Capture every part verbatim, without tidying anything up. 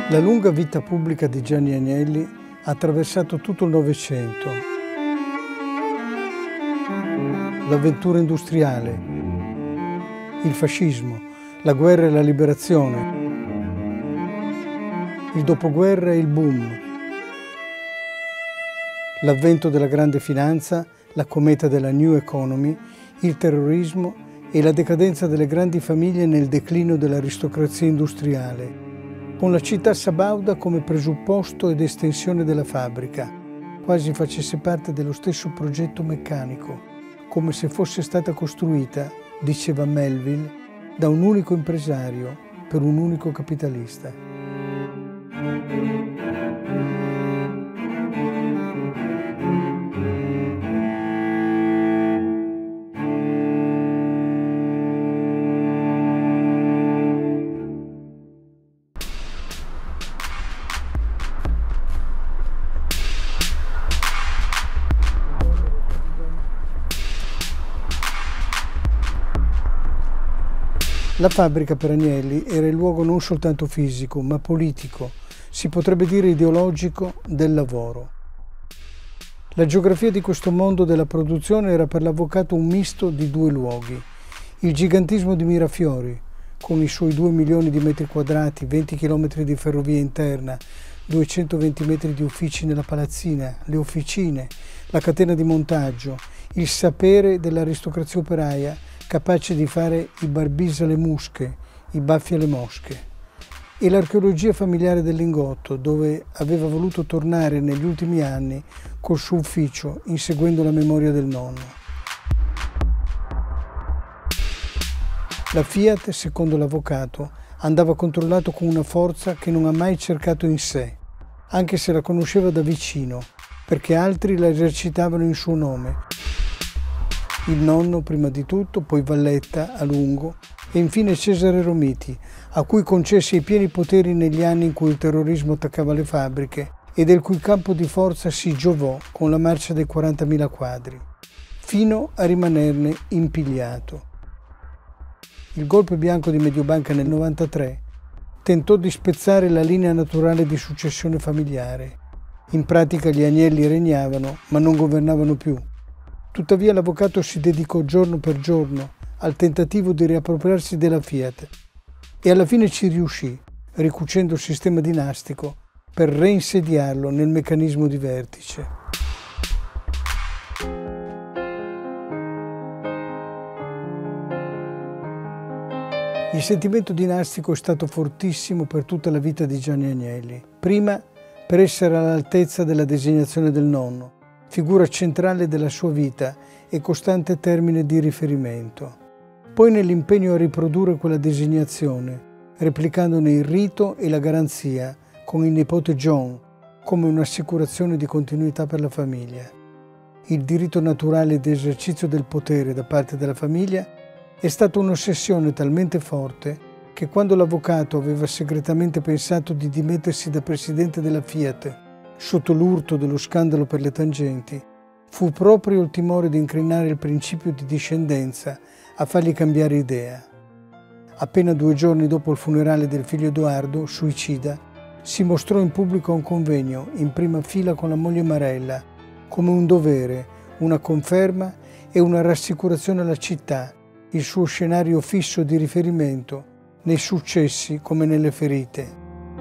La lunga vita pubblica di Gianni Agnelli ha attraversato tutto il Novecento, l'avventura industriale, il fascismo, la guerra e la liberazione, il dopoguerra e il boom, l'avvento della grande finanza, la cometa della New Economy, il terrorismo e la decadenza delle grandi famiglie nel declino dell'aristocrazia industriale, con la città sabauda come presupposto ed estensione della fabbrica, quasi facesse parte dello stesso progetto meccanico, come se fosse stata costruita, diceva Melville, da un unico impresario per un unico capitalista. La fabbrica per Agnelli era il luogo non soltanto fisico, ma politico, si potrebbe dire ideologico, del lavoro. La geografia di questo mondo della produzione era per l'avvocato un misto di due luoghi. Il gigantismo di Mirafiori, con i suoi due milioni di metri quadrati, venti chilometri di ferrovia interna, duecentoventi metri di uffici nella palazzina, le officine, la catena di montaggio, il sapere dell'aristocrazia operaia, capace di fare i barbisi alle musche, i baffi alle mosche, e l'archeologia familiare del Lingotto, dove aveva voluto tornare negli ultimi anni col suo ufficio, inseguendo la memoria del nonno. La Fiat, secondo l'avvocato, andava controllato con una forza che non ha mai cercato in sé, anche se la conosceva da vicino, perché altri la esercitavano in suo nome. Il nonno prima di tutto, poi Valletta a lungo e infine Cesare Romiti, a cui concesse i pieni poteri negli anni in cui il terrorismo attaccava le fabbriche e del cui campo di forza si giovò con la marcia dei quarantamila quadri, fino a rimanerne impigliato. Il golpe bianco di Mediobanca nel novantatré tentò di spezzare la linea naturale di successione familiare. In pratica gli Agnelli regnavano, ma non governavano più. Tuttavia l'avvocato si dedicò giorno per giorno al tentativo di riappropriarsi della Fiat e alla fine ci riuscì, ricucendo il sistema dinastico per reinsediarlo nel meccanismo di vertice. Il sentimento dinastico è stato fortissimo per tutta la vita di Gianni Agnelli. Prima per essere all'altezza della designazione del nonno, figura centrale della sua vita e costante termine di riferimento. Poi nell'impegno a riprodurre quella designazione, replicandone il rito e la garanzia con il nipote John come un'assicurazione di continuità per la famiglia. Il diritto naturale di esercizio del potere da parte della famiglia è stata un'ossessione talmente forte che quando l'avvocato aveva segretamente pensato di dimettersi da presidente della Fiat sotto l'urto dello scandalo per le tangenti, fu proprio il timore di incrinare il principio di discendenza a fargli cambiare idea. Appena due giorni dopo il funerale del figlio Edoardo, suicida, si mostrò in pubblico a un convegno in prima fila con la moglie Marella, come un dovere, una conferma e una rassicurazione alla città, il suo scenario fisso di riferimento nei successi come nelle ferite.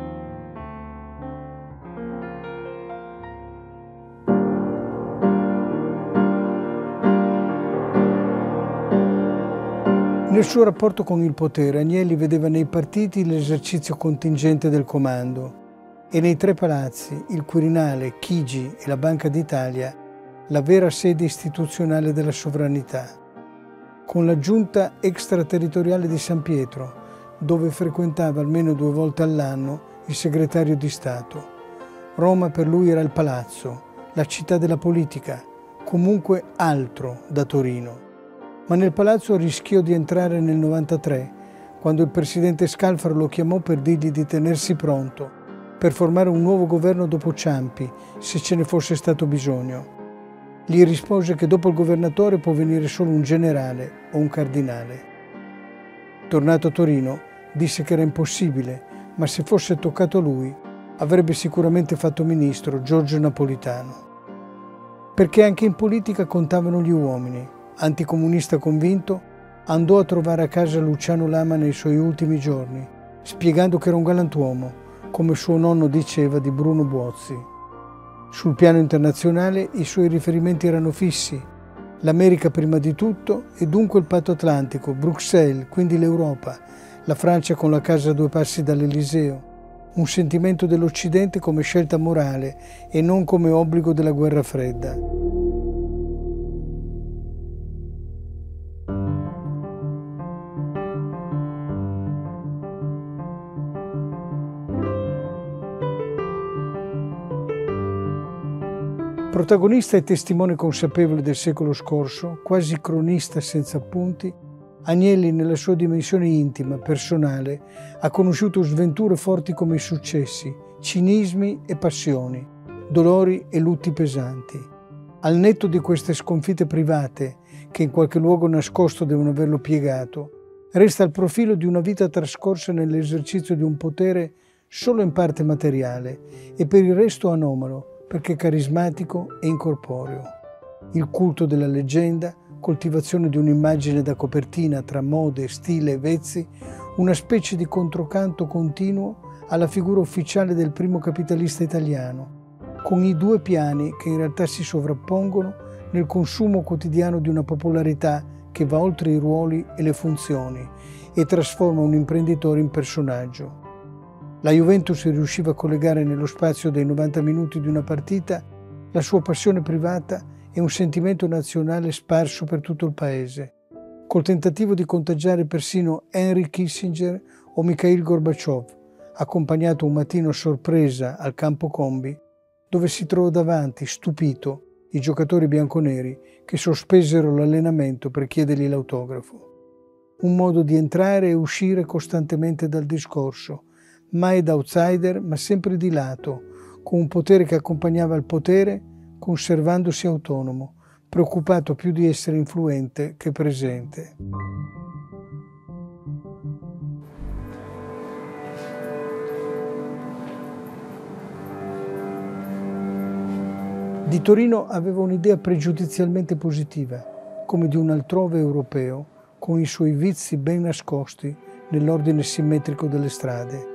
Nel suo rapporto con il potere, Agnelli vedeva nei partiti l'esercizio contingente del comando e nei tre palazzi, il Quirinale, Chigi e la Banca d'Italia, la vera sede istituzionale della sovranità, con la giunta extraterritoriale di San Pietro, dove frequentava almeno due volte all'anno il segretario di Stato. Roma per lui era il palazzo, la città della politica, comunque altro da Torino. Ma nel palazzo rischiò di entrare nel novantatré, quando il presidente Scalfaro lo chiamò per dirgli di tenersi pronto per formare un nuovo governo dopo Ciampi, se ce ne fosse stato bisogno. Gli rispose che dopo il governatore può venire solo un generale o un cardinale. Tornato a Torino, disse che era impossibile, ma se fosse toccato a lui avrebbe sicuramente fatto ministro Giorgio Napolitano. Perché anche in politica contavano gli uomini. Anticomunista convinto, andò a trovare a casa Luciano Lama nei suoi ultimi giorni, spiegando che era un galantuomo, come suo nonno diceva di Bruno Buozzi. Sul piano internazionale i suoi riferimenti erano fissi: l'America prima di tutto e dunque il patto atlantico, Bruxelles, quindi l'Europa, la Francia con la casa a due passi dall'Eliseo, un sentimento dell'Occidente come scelta morale e non come obbligo della guerra fredda. Protagonista e testimone consapevole del secolo scorso, quasi cronista senza appunti, Agnelli nella sua dimensione intima, personale, ha conosciuto sventure forti come i successi, cinismi e passioni, dolori e lutti pesanti. Al netto di queste sconfitte private, che in qualche luogo nascosto devono averlo piegato, resta il profilo di una vita trascorsa nell'esercizio di un potere solo in parte materiale e per il resto anomalo, perché carismatico e incorporeo. Il culto della leggenda, coltivazione di un'immagine da copertina tra mode, stile e vezzi, una specie di controcanto continuo alla figura ufficiale del primo capitalista italiano, con i due piani che in realtà si sovrappongono nel consumo quotidiano di una popolarità che va oltre i ruoli e le funzioni e trasforma un imprenditore in personaggio. La Juventus riusciva a collegare nello spazio dei novanta minuti di una partita la sua passione privata e un sentimento nazionale sparso per tutto il paese, col tentativo di contagiare persino Henry Kissinger o Mikhail Gorbaciov, accompagnato un mattino a sorpresa al campo Combi, dove si trovò davanti, stupito, i giocatori bianconeri che sospesero l'allenamento per chiedergli l'autografo. Un modo di entrare e uscire costantemente dal discorso, mai da outsider ma sempre di lato, con un potere che accompagnava il potere, conservandosi autonomo, preoccupato più di essere influente che presente. Di Torino aveva un'idea pregiudizialmente positiva, come di un altrove europeo, con i suoi vizi ben nascosti nell'ordine simmetrico delle strade.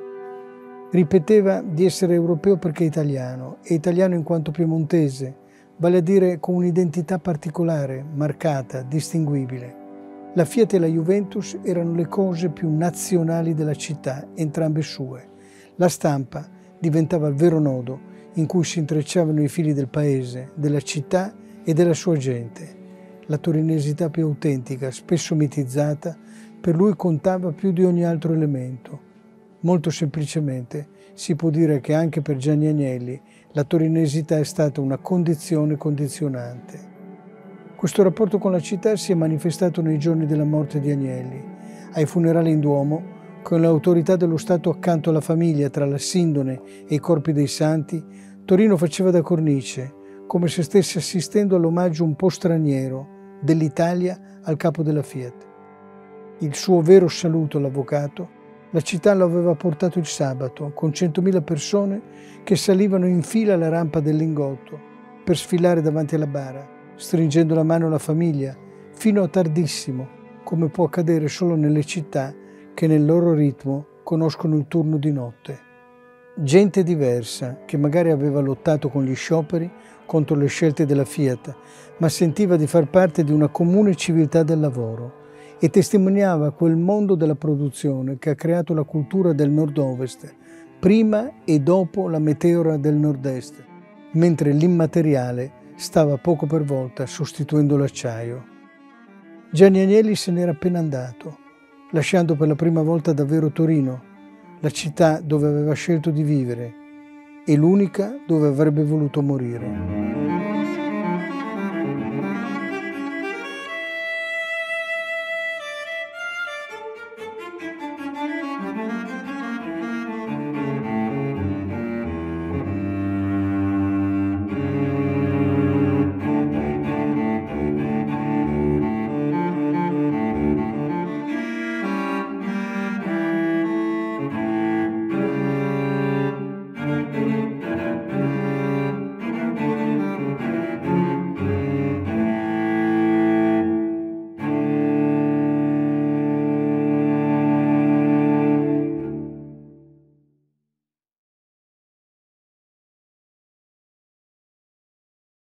Ripeteva di essere europeo perché italiano, e italiano in quanto piemontese, vale a dire con un'identità particolare, marcata, distinguibile. La Fiat e la Juventus erano le cose più nazionali della città, entrambe sue. La stampa diventava il vero nodo in cui si intrecciavano i fili del paese, della città e della sua gente. La torinesità più autentica, spesso mitizzata, per lui contava più di ogni altro elemento. Molto semplicemente si può dire che anche per Gianni Agnelli la torinesità è stata una condizione condizionante. Questo rapporto con la città si è manifestato nei giorni della morte di Agnelli. Ai funerali in Duomo, con l'autorità dello Stato accanto alla famiglia tra la sindone e i corpi dei santi, Torino faceva da cornice, come se stesse assistendo all'omaggio un po' straniero dell'Italia al capo della Fiat. Il suo vero saluto all'avvocato la città lo aveva portato il sabato, con centomila persone che salivano in fila alla rampa del Lingotto per sfilare davanti alla bara, stringendo la mano alla famiglia, fino a tardissimo, come può accadere solo nelle città che nel loro ritmo conoscono il turno di notte. Gente diversa, che magari aveva lottato con gli scioperi contro le scelte della Fiat, ma sentiva di far parte di una comune civiltà del lavoro, e testimoniava quel mondo della produzione che ha creato la cultura del nord-ovest, prima e dopo la meteora del nord-est, mentre l'immateriale stava poco per volta sostituendo l'acciaio. Gianni Agnelli se n'era appena andato, lasciando per la prima volta davvero Torino, la città dove aveva scelto di vivere e l'unica dove avrebbe voluto morire.